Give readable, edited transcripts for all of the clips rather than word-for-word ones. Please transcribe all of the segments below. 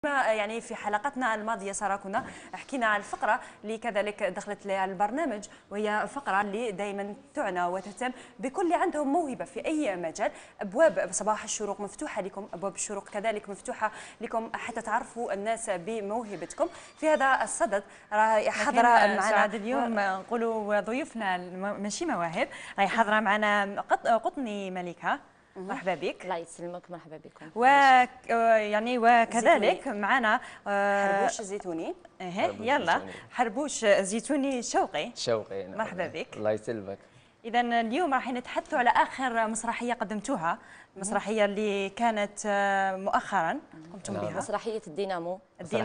يعني في حلقتنا الماضية سارة كنا حكينا عن الفقرة اللي كذلك دخلت لها البرنامج، وهي فقرة اللي دائما تعنى وتهتم بكل اللي عندهم موهبة في أي مجال. أبواب صباح الشروق مفتوحة لكم، أبواب الشروق كذلك مفتوحة لكم حتى تعرفوا الناس بموهبتكم. في هذا الصدد راه حاضرة معنا اليوم نقولوا ضيوفنا ماشي مواهب، راهي حاضرة معنا قطني مليكة. مرحبا بك. الله يسلمك، مرحبا بكم. يعني وكذلك معنا حربوش زيتوني. يلا حربوش زيتوني شوقي. مرحبا بك. الله يسلمك. إذا اليوم راح نتحدثوا على آخر مسرحية قدمتوها، المسرحية اللي كانت مؤخرا قمتم بها. مسرحية الدينامو.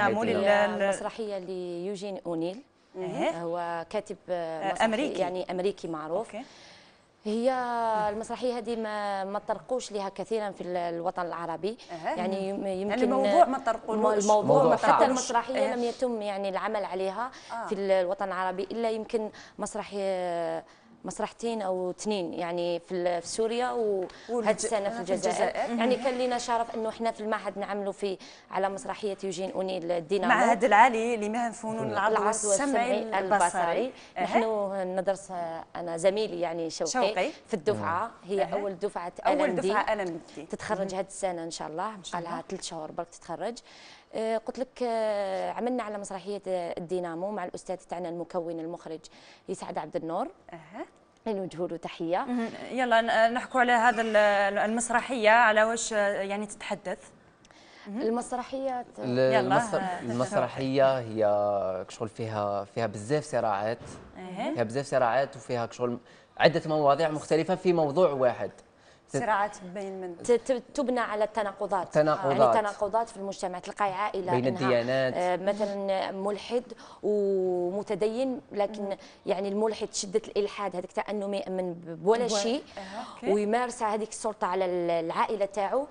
مسرحية ليوجين أونيل. هو كاتب أمريكي، يعني أمريكي معروف. هي المسرحيه هذه ما طرقوش لها كثيرا في الوطن العربي. يعني يمكن الموضوع ما طرقولوش، الموضوع حتى المسرحيه لم يتم يعني العمل عليها في الوطن العربي الا يمكن مسرحتين او اثنين يعني في سوريا وهذه السنه في الجزائر. يعني كان لنا شرف انه احنا في المعهد نعملوا على مسرحيه يوجين أونيل الدينامو، المعهد العالي لمهن فنون العرض والسمعي البصري. نحن ندرس انا زميلي يعني شوقي في الدفعه. هي اول دفعه ألم دي تتخرج هذه السنه ان شاء الله، بقى لها 3 شهور برك تتخرج. قلت لك عملنا على مسرحيه الدينامو مع الاستاذ تاعنا المكون المخرج يسعد عبد النور. نوجه له تحيه. يلا نحكوا على هذا المسرحيه، على واش يعني تتحدث. المسرحيه المسرحيه هي شغل فيها بزاف صراعات. فيها بزاف صراعات وفيها شغل عده مواضيع مختلفه في موضوع واحد. صراعات بين من تبنى على التناقضات. يعني تناقضات في المجتمع. تلقاي عائله بين الديانات، مثلا ملحد ومتدين، لكن يعني الملحد شده الالحاد هذاك تاع انه ما يامن بولا شيء ويمارس هذيك السلطه على العائله تاعو.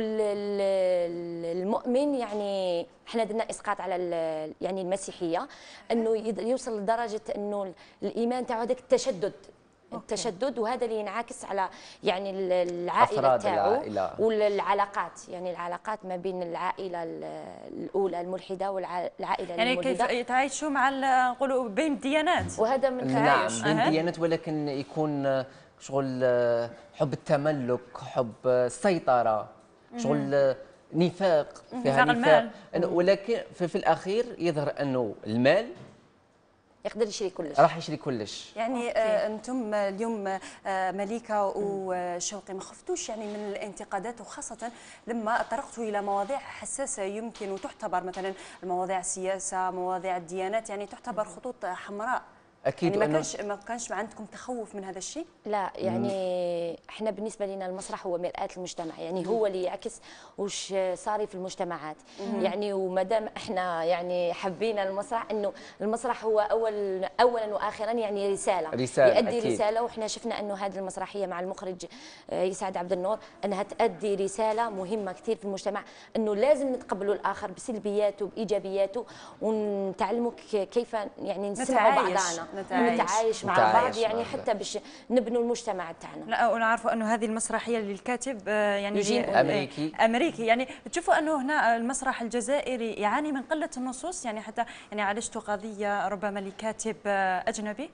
والمؤمن يعني احنا درنا اسقاط على يعني المسيحيه، انه يوصل لدرجه انه الايمان تاعو هذاك التشدد، وهذا اللي ينعكس على يعني العائله تاعو والعلاقات. يعني العلاقات ما بين العائله الاولى الملحده والعائله يعني الملحده، كيف يتعايشوا مع نقولوا بين الديانات. وهذا من نعم بين الديانات، ولكن يكون شغل حب التملك، حب السيطره، شغل نفاق، فيها نفاق. ولكن في الاخير يظهر انه المال يقدر يشري كلش، راح يشري كلش. يعني انتم اليوم مليكه وشوقي ما خفتوش يعني من الانتقادات، وخاصه لما طرقتوا الى مواضيع حساسه يمكن وتعتبر مثلا المواضيع السياسه، مواضيع الديانات، يعني تعتبر خطوط حمراء. اكيد يعني ما كانش عندكم تخوف من هذا الشيء؟ لا، يعني احنا بالنسبه لنا المسرح هو مرآة المجتمع، يعني هو اللي يعكس وش صار في المجتمعات. يعني وما دام احنا يعني حبينا المسرح، انه المسرح هو اولا واخرا يعني رساله يؤدي أكيد. رساله. واحنا شفنا انه هذه المسرحيه مع المخرج يسعد عبد النور انها تؤدي رساله مهمه كثير في المجتمع، انه لازم نتقبلوا الاخر بسلبياته بايجابياته، ونتعلموا كيف يعني نسمعوا بعضنا ونتعايش مع بعض، يعني حتى باش نبنوا المجتمع تاعنا. لا، ونعرفوا انه هذه المسرحيه للكاتب يعني يوجين امريكي. يعني تشوفوا انه هنا المسرح الجزائري يعاني من قله النصوص، يعني حتى يعني عالجتوا قضيه ربما لكاتب اجنبي.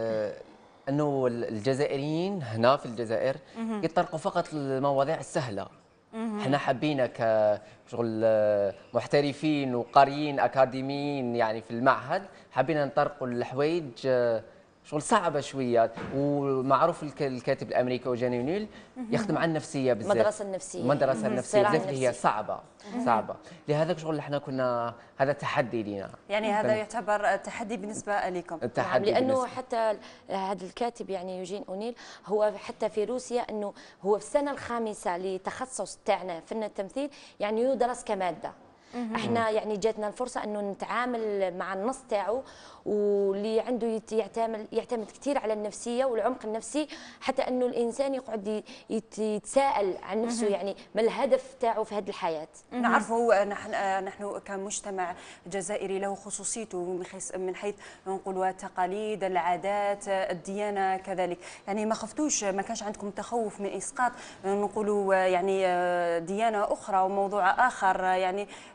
انه الجزائريين هنا في الجزائر يطرقوا فقط المواضيع السهله. احنا حبينا كشغل محترفين وقاريين اكاديميين يعني في المعهد، حبينا نطرقوا الحوايج شغل صعبه شويه. ومعروف الكاتب الامريكي يوجين أونيل يخدم على النفسيه بزاف، المدرسه النفسيه بزاف اللي هي صعبه. لهذا شغل احنا كنا هذا تحدي لنا. يعني هذا يعتبر تحدي بالنسبه لكم. التحدي لانه حتى هذا الكاتب يعني يوجين أونيل هو حتى في روسيا، انه هو في السنه الخامسه لتخصص تاعنا فن التمثيل، يعني يدرس كماده. احنا يعني جاتنا الفرصه انه نتعامل مع النص تاعو، واللي عنده يعتمد كثير على النفسيه والعمق النفسي، حتى انه الانسان يقعد يتساءل عن نفسه، يعني ما الهدف تاعو في هذه الحياه. نعرفوا نحن كمجتمع جزائري له خصوصيته من حيث نقولوا التقاليد، العادات، الديانه كذلك. يعني ما خفتوش، ما كانش عندكم تخوف من اسقاط نقولوا يعني ديانه اخرى وموضوع اخر يعني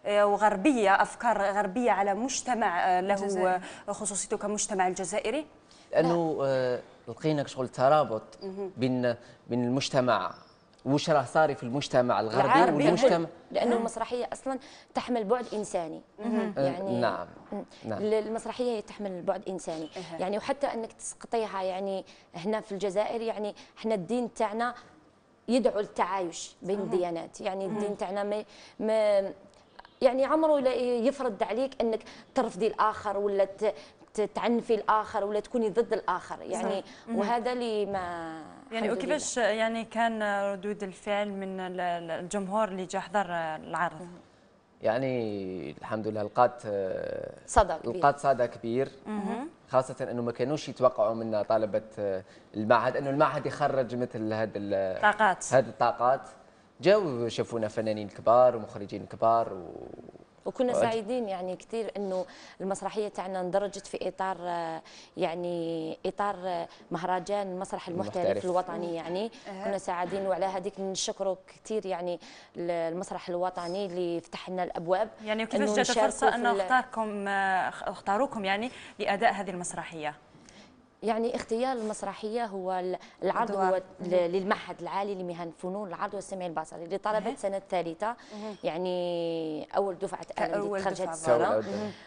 وغربيه، افكار غربيه على مجتمع له الجزائر. خصوصيته كمجتمع الجزائري؟ لانه لقينا شغل ترابط بين المجتمع وش راه صاري في المجتمع الغربي العربي والمجتمع. لانه المسرحيه اصلا تحمل بعد انساني. يعني نعم نعم. المسرحيه هي تحمل بعد انساني. يعني وحتى انك تسقطيها يعني هنا في الجزائر، يعني احنا الدين تاعنا يدعو للتعايش بين الديانات. يعني الدين تاعنا ما يعني عمره لا يفرض عليك انك ترفضي الاخر ولا تعنفي الاخر ولا تكوني ضد الاخر. يعني وهذا اللي ما يعني الحمد وكيفاش يعني كان ردود الفعل من الجمهور اللي جا حضر العرض؟ يعني الحمد لله لقات صدى كبير. لقات صدى كبير، خاصة انه ما كانوش يتوقعوا منا طلبة المعهد انه المعهد يخرج مثل هذه الطاقات. جاوا شافونا فنانين كبار ومخرجين كبار وكنا سعيدين يعني كثير انه المسرحيه تاعنا اندرجت في اطار يعني اطار مهرجان المسرح المحترف الوطني. يعني كنا سعيدين، وعلى هذيك نشكروا كثير يعني المسرح الوطني اللي فتح لنا الابواب. يعني كيفاش جات الفرصه انه اختاروكم يعني لاداء هذه المسرحيه؟ يعني اختيار المسرحيه هو العرض هو للمعهد العالي لمهن الفنون العرض والسمع البصري لطلبه سنه ثالثه. يعني اول دفعه انا خرجت السنه.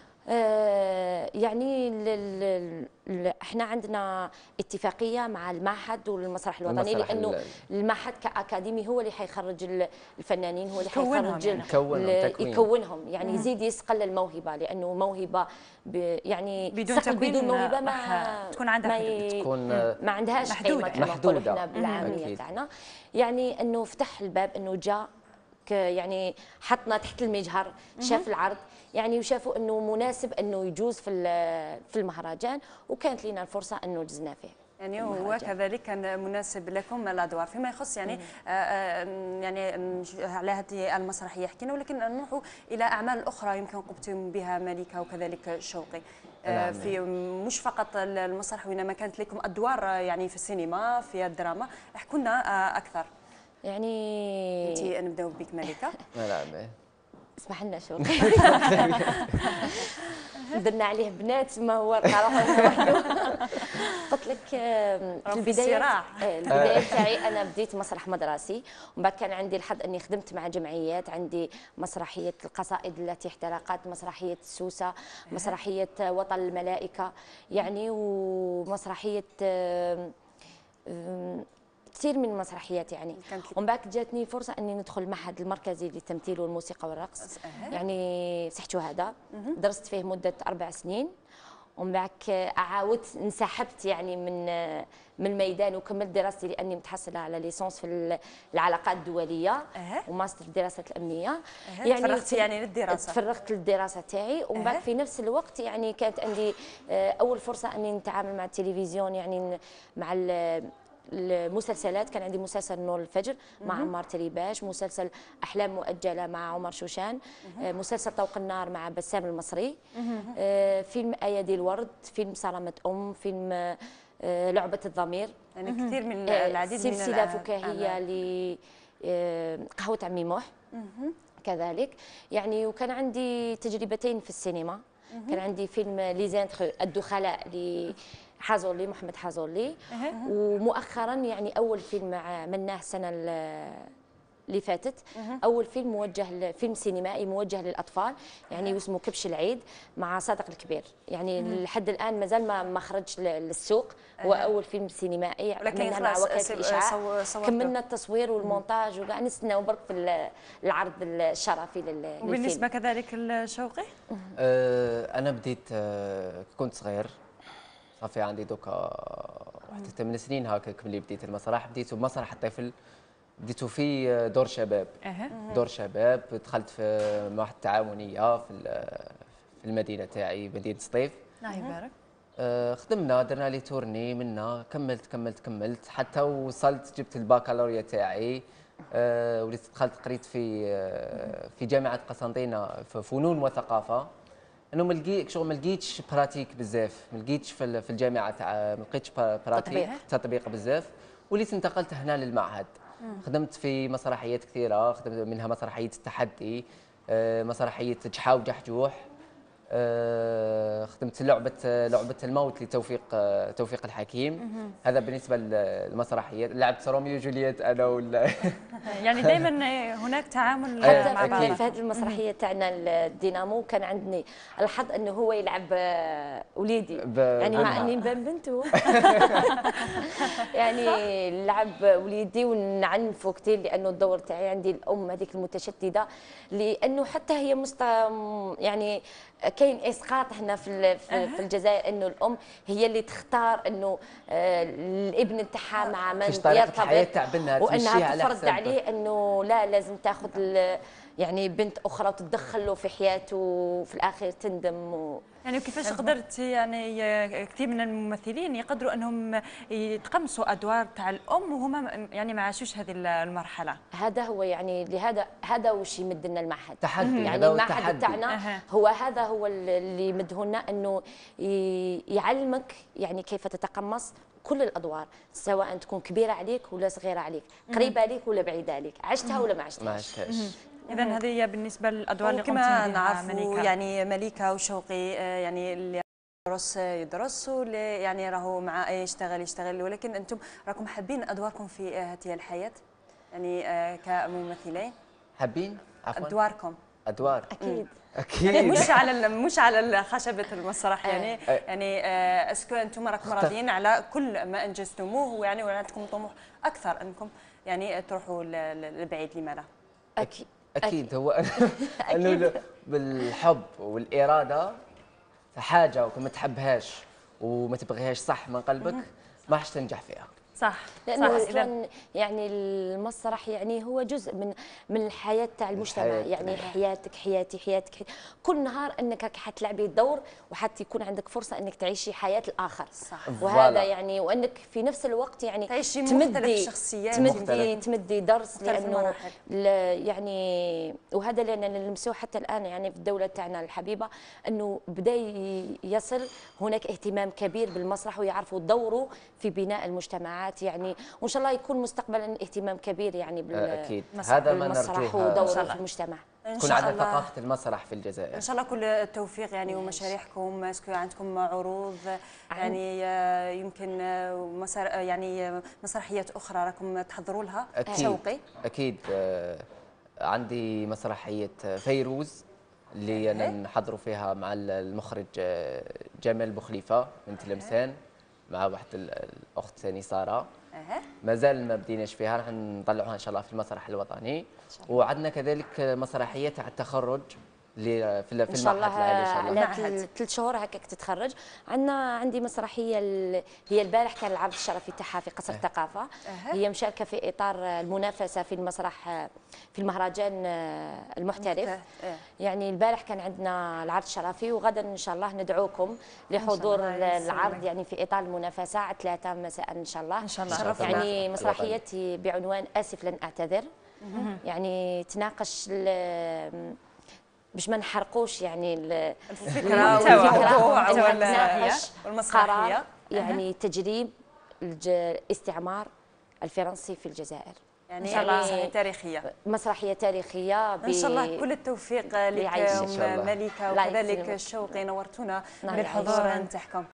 يعني احنا عندنا اتفاقيه مع المعهد والمسرح الوطني، لانه المعهد كاكاديمي هو اللي حيخرج الفنانين، هو اللي حيخرج يكونهم يعني يزيد يسقل الموهبه، لانه موهبه يعني بدون موهبه ما تكون عندها تكون ما عندهاش قيمه كما نقولوا احنا بالعاميه تاعنا. يعني انه فتح الباب، انه جاء يعني حطنا تحت المجهر، شاف العرض يعني وشافوا انه مناسب انه يجوز في المهرجان، وكانت لنا الفرصه انه جزنا فيه. يعني هو كذلك كان مناسب لكم الادوار. فيما يخص يعني يعني على هذه المسرحيه حكينا، ولكن نروح الى اعمال اخرى يمكن قمتم بها ملكه وكذلك شوقي. في مش فقط المسرح، وانما كانت لكم ادوار يعني في السينما في الدراما. احكوا لنا اكثر. يعني انت نبداو بك ملكه. نعم. اسمح لنا شوقي. درنا عليه بنات ما هو قراهم وحده. قلت لك في البدايه تاعي انا بديت مسرح مدرسي، ومن بعد كان عندي الحظ اني خدمت مع جمعيات. عندي مسرحيه القصائد التي احترقت، مسرحيه السوسه، مسرحيه وطن الملائكه، يعني ومسرحيه كثير من المسرحيات يعني. ومن بعد جاتني فرصه اني ندخل المعهد المركزي للتمثيل والموسيقى والرقص. يعني سحتوا هذا، درست فيه مده 4 سنين، ومن بعد عاودت انسحبت يعني من الميدان وكملت دراستي، لاني متحصله على ليسونس في العلاقات الدوليه وماستر في الدراسات الامنيه. يعني تفرغتي يعني للدراسه؟ تفرغت للدراسه تاعي، ومن بعد في نفس الوقت يعني كانت عندي اول فرصه اني نتعامل مع التلفزيون، يعني مع المسلسلات. كان عندي مسلسل نور الفجر مع عمار تريباش، مسلسل أحلام مؤجلة مع عمر شوشان، مسلسل طوق النار مع بسام المصري، فيلم أيادي الورد، فيلم صرامة فيلم لعبة الضمير. يعني كثير من العديد من سلسلة فكاهية لقهوة عمي موح كذلك يعني. وكان عندي تجربتين في السينما. كان عندي فيلم ليزانتر الدخلاء حازولي محمد حازولي، ومؤخرا يعني اول فيلم عملناه السنه اللي فاتت، اول فيلم موجه فيلم سينمائي موجه للاطفال يعني اسمه كبش العيد مع صادق الكبير. يعني لحد الان مازال ما خرجش للسوق، هو اول فيلم سينمائي عملناه مع وكاله الاشعاع. كملنا التصوير والمونتاج وقاعد نستناو برك في العرض الشرفي للفيلم. وبالنسبه كذلك لشوقي؟ انا بديت كنت صغير، صافي عندي دوكا واحد 8 سنين هكاك ملي بديت المسرح. بديت بمسرح الطفل، بديت في دور شباب. دور شباب دخلت في معهد التعاونيه في المدينه تاعي مدينه سطيف. الله يبارك. خدمنا درنا لي تورني منا، كملت حتى وصلت جبت الباكالوريا تاعي. وليت دخلت قريت في جامعه قسنطينه في فنون وثقافه. انه ما لقيتش براتيك بزاف، ما لقيتش في الجامعه ما لقيتش براتيك تطبيق بزاف. وليت انتقلت هنا للمعهد. خدمت في مسرحيات كثيره، خدمت منها مسرحيه التحدي، مسرحيه جحا وجحجوح، خدمت لعبه الموت لتوفيق توفيق الحكيم. هذا بالنسبه للمسرحيات. لعبت روميو وجولييت انا يعني دائما هناك تعامل حتى مع بعض. في هذه المسرحيه تاعنا الدينامو كان عندني الحظ انه هو يلعب وليدي، يعني مع اني نبان بنته يعني لعب وليدي ونعنفه كثير، لانه الدور تاعي عندي الام هذيك المتشدده، لانه حتى هي يعني كاين اسقاط هنا في الجزائر، انه الام هي اللي تختار انه الابن تاعها مع من يرتبط، وانها تفرض عليه انه لا لازم تاخذ يعني بنت اخرى وتتدخل له في حياته وفي الاخير تندم يعني كيفاش قدرت يعني كثير من الممثلين يقدروا انهم يتقمصوا ادوار تاع الام وهما يعني ما عاشوش هذه المرحله؟ هذا هو يعني لهذا هذا وش يمد لنا المعهد، تحدي. يعني المعهد تاعنا هذا هو اللي يمده لنا، انه يعلمك يعني كيف تتقمص كل الادوار، سواء تكون كبيره عليك ولا صغيره عليك، قريبه عليك ولا بعيده عليك، عشتها ولا ما عشتهاش. اذا هذه هي بالنسبه للادوار اللي قمتي كما بها نعرفوا يعني مليكه وشوقي يعني اللي يدرس واللي يعني راهو مع يشتغل، ولكن انتم راكم حابين ادواركم في هذه الحياه، يعني كممثلين حابين عفوا ادوار اكيد مش على خشبه المسرح، يعني اسكو انتم راكم راضيين على كل ما انجزتموه، يعني ولا عندكم طموح اكثر انكم يعني تروحوا لبعيد؟ لماذا؟ اكيد هو انه بالحب والاراده حاجه وما تحبهاش وما تبغيهاش صح من قلبك ما راح تنجح فيها. صح، لانه اصلا يعني المسرح يعني هو جزء من الحياه تاع المجتمع، يعني حياتك كل نهار انك حتلعبي دور وحتكون عندك فرصه انك تعيشي حياه الاخر. صح. وهذا يعني وانك في نفس الوقت يعني تعيشي مختلف شخصيات، تمدي درس، لانه يعني وهذا اللي نلمسوه حتى الان يعني في الدوله تاعنا الحبيبه، انه بدا يصل هناك اهتمام كبير بالمسرح ويعرفوا دوره في بناء المجتمعات، يعني وان شاء الله يكون مستقبلا اهتمام كبير يعني اكيد هذا ما بالمسرح ودوره في المجتمع. يكون عندنا ثقافه المسرح في الجزائر ان شاء الله. كل التوفيق يعني ومشاريعكم. اسكو عندكم عروض يعني يمكن يعني مسرحيات اخرى راكم تحضروا لها؟ شوقي اكيد عندي مسرحيه فيروز اللي انا نحضروا فيها مع المخرج جمال بوخليفه من تلمسان مع واحد الاخت ثاني ساره. مازال ما بديناش فيها، راح نطلعوها ان شاء الله في المسرح الوطني. وعندنا كذلك مسرحيه تاع التخرج اللي في المعهد ان شاء الله على 3 شهور هكاك تتخرج. عندي مسرحيه هي البارح كان العرض الشرفي تاعها في قصر الثقافه. هي مشاركه في اطار المنافسه في المسرح في المهرجان المحترف. يعني البارح كان عندنا العرض الشرفي، وغدا ان شاء الله ندعوكم لحضور العرض يعني في اطار المنافسه على 3 مساء ان شاء الله. يعني مسرحيتي بعنوان اسف لن اعتذر، يعني تناقش باش ما نحرقوش يعني الفكره والمسرحيه، يعني تجريب الاستعمار الفرنسي في الجزائر. يعني مسرحيه تاريخيه، مسرحيه تاريخيه ان شاء الله. كل التوفيق لكم مليكه وكذلك شوقي، نورتونا بالحضور نتاعكم.